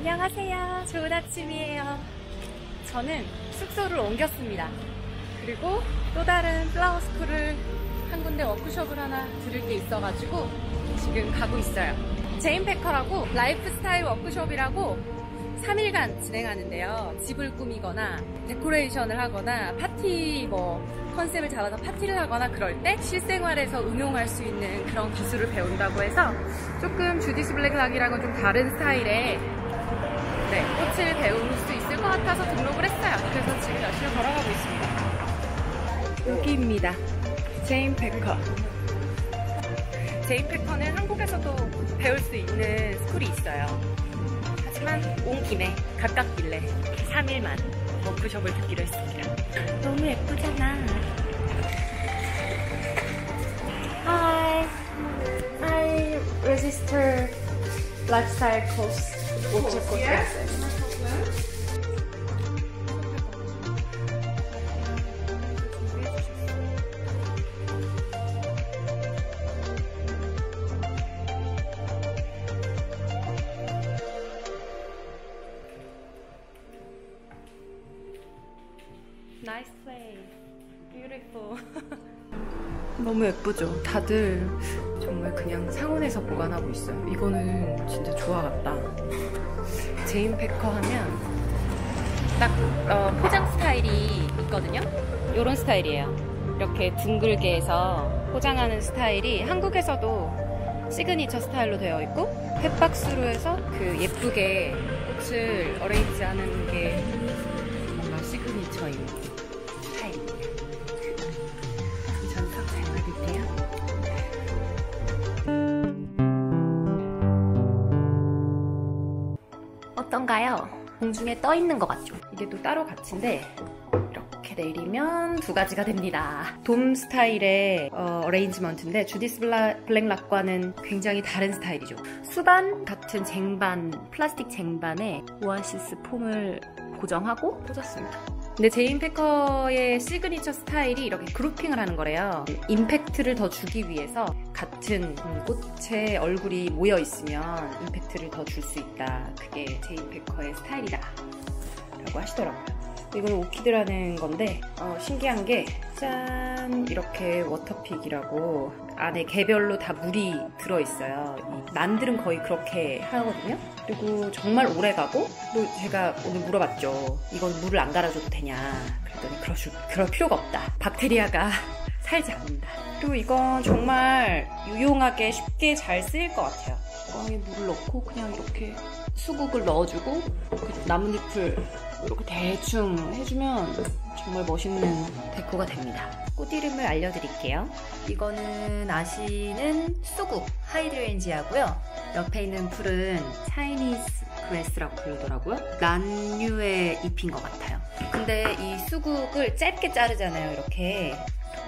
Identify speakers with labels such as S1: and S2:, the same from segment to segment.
S1: 안녕하세요. 좋은 아침이에요. 저는 숙소를 옮겼습니다. 그리고 또 다른 플라워 스쿨을 한 군데 워크숍을 하나 들을 게 있어가지고 지금 가고 있어요. 제인 패커라고 라이프스타일 워크숍이라고 3일간 진행하는데요. 집을 꾸미거나 데코레이션을 하거나 파티 컨셉을 잡아서 파티를 하거나 그럴 때 실생활에서 응용할 수 있는 그런 기술을 배운다고 해서 조금 주디스 블랙락이랑은 좀 다른 스타일의 꽃을 배울 수 있을 것 같아서 등록을 했어요. 그래서 지금 열심히 걸어가고 있습니다. 여기입니다. 제인 패커. 제인 패커는 한국에서도 배울 수 있는 스쿨이 있어요. 하지만 온 김에 가깝길래 3일만 워크숍을 듣기로 했습니다. 너무 예쁘잖아. Hi, I register lifestyle course. Nice place. Beautiful. 너무 예쁘죠? 다들 정말 그냥 상온에서 보관하고 있어요. 이거는 진짜 조화 같다. 제인 패커 하면 딱 포장 스타일이 있거든요? 이런 스타일이에요. 이렇게 둥글게 해서 포장하는 스타일이 한국에서도 시그니처 스타일로 되어 있고 펫박스로 해서 그 예쁘게 꽃을 어레인지하는 게 뭔가 시그니처인 스타일입니다. 전석 잘 받을게요. 어떤가요? 공중에 떠 있는 것 같죠? 이게 또 따로 gat인데 이렇게 내리면 두 가지가 됩니다. 돔 스타일의 어레인지먼트인데 주디스 블랙락과는 굉장히 다른 스타일이죠. 수반 같은 쟁반, 플라스틱 쟁반에 오아시스 폼을 고정하고 꽂았습니다. 근데 제인 패커의 시그니처 스타일이 이렇게 그루핑을 하는 거래요. 임팩트를 더 주기 위해서 같은 꽃의 얼굴이 모여 있으면 임팩트를 더 줄 수 있다. 그게 제인 패커의 스타일이다 라고 하시더라고요. 이거는 오키드라는 건데 신기한 게 짠! 이렇게 워터픽이라고 안에 개별로 다 물이 들어있어요. 남들은 거의 그렇게 하거든요. 그리고 정말 오래가고 또 제가 오늘 물어봤죠. 이건 물을 안 갈아줘도 되냐. 그랬더니 그럴 필요가 없다. 박테리아가 살지 않는다. 그리고 이건 정말 유용하게 쉽게 잘 쓰일 것 같아요. 뚜껑에 물을 넣고 그냥 이렇게 수국을 넣어주고 나뭇잎을 이렇게 대충 해주면 정말 멋있는 데코가 됩니다. 꽃 이름을 알려드릴게요. 이거는 아시는 수국 하이드렌지아고요. 옆에 있는 풀은 차이니즈 그레스라고 부르더라고요. 난류의 잎인 것 같아요. 근데 이 수국을 짧게 자르잖아요. 이렇게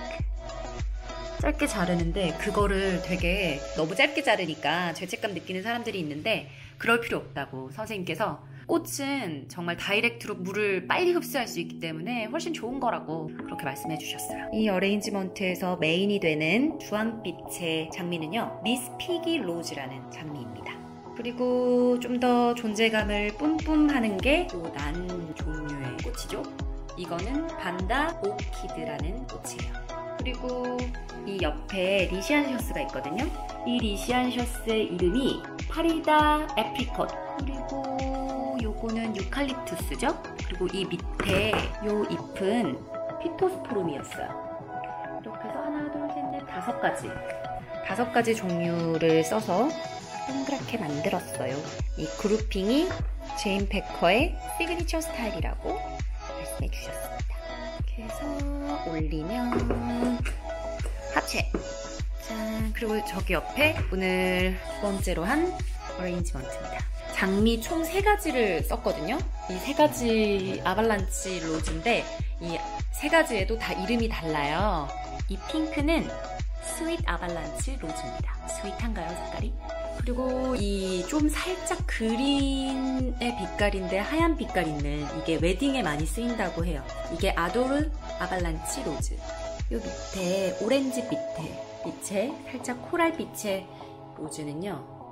S1: 짧게 자르는데 그거를 되게 너무 짧게 자르니까 죄책감 느끼는 사람들이 있는데 그럴 필요 없다고 선생님께서 꽃은 정말 다이렉트로 물을 빨리 흡수할 수 있기 때문에 훨씬 좋은 거라고 그렇게 말씀해 주셨어요. 이 어레인지먼트에서 메인이 되는 주황빛의 장미는요, 미스 피기 로즈라는 장미입니다. 그리고 좀 더 존재감을 뿜뿜하는 게 요 난 종류의 꽃이죠. 이거는 반다 오키드라는 꽃이에요. 그리고 이 옆에 리시안셔스가 있거든요. 이 리시안셔스의 이름이 파리다 에프리콧. 그리고 요거는 유칼립투스죠. 그리고 이 밑에 요 잎은 피토스포름이었어요. 이렇게 해서 하나, 둘, 셋, 넷, 다섯 가지 종류를 써서 동그랗게 만들었어요. 이 그루핑이 제인 패커의 시그니처 스타일이라고 말씀해 주셨습니다. 이렇게 해서 올리면 합체! 짠! 그리고 저기 옆에 오늘 두 번째로 한 어레인지먼트입니다. 장미 총 3가지를 썼거든요. 이 3가지 아발란치 로즈인데 이 3가지에도 다 이름이 달라요. 이 핑크는 스윗 아발란치 로즈입니다. 스윗한가요, 색깔이? 그리고 이 좀 살짝 그린의 빛깔인데 하얀 빛깔 있는 이게 웨딩에 많이 쓰인다고 해요. 이게 아도르 아발란치 로즈. 요 밑에 오렌지 빛에 살짝 코랄빛의 로즈는요,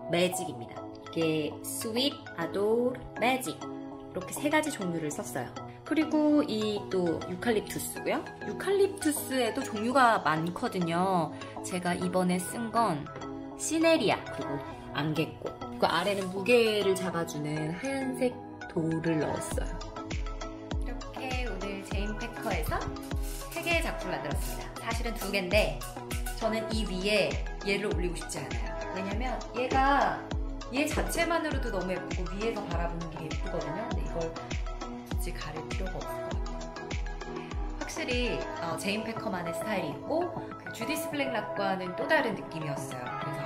S1: 매직입니다. 이게 스윗, 아도르, 매직 이렇게 3가지 종류를 썼어요. 그리고 이 또 유칼립투스고요. 유칼립투스에도 종류가 많거든요. 제가 이번에 쓴 건 시네리아, 그리고 안개꽃. 그 아래는 무게를 잡아주는 하얀색 돌을 넣었어요. 이렇게 오늘 제인 패커에서 3개의 작품을 만들었습니다. 사실은 2개인데 저는 이 위에 얘를 올리고 싶지 않아요. 왜냐면 얘 자체만으로도 너무 예쁘고 위에서 바라보는 게 예쁘거든요. 근데 이걸 굳이 가릴 필요가 없을 것 같아요. 확실히 제인 패커만의 스타일이 있고 그 주디스 블랙락과는 또 다른 느낌이었어요. 그래서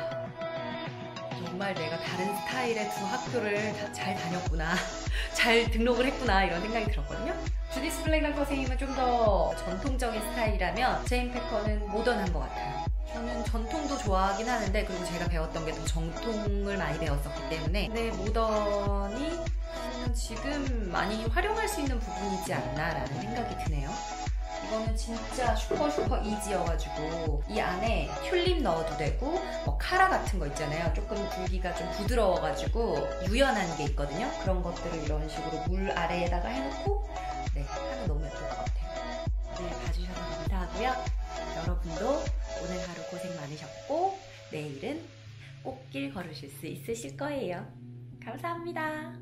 S1: 정말 내가 다른 스타일의 2 학교를 잘 다녔구나, 잘 등록을 했구나 이런 생각이 들었거든요. 주디스 블랙락 선생님은 좀 더 전통적인 스타일이라면 제인 패커는 모던한 것 같아요. 저는 전통도 좋아하긴 하는데, 그리고 제가 배웠던 게 더 정통을 많이 배웠었기 때문에, 근데 모던이 지금 많이 활용할 수 있는 부분이지 않나 라는 생각이 드네요. 이거는 진짜 슈퍼 이지여가지고 이 안에 튤립 넣어도 되고 뭐 카라 같은 거 있잖아요. 조금 굵기가 좀 부드러워가지고 유연한 게 있거든요. 그런 것들을 이런 식으로 물 아래에다가 해놓고 하면 너무 예쁠 것 같아요. 오늘 봐주셔서 감사하고요. 여러분도 오늘 하루 고생 많으셨고 내일은 꽃길 걸으실 수 있으실 거예요. 감사합니다.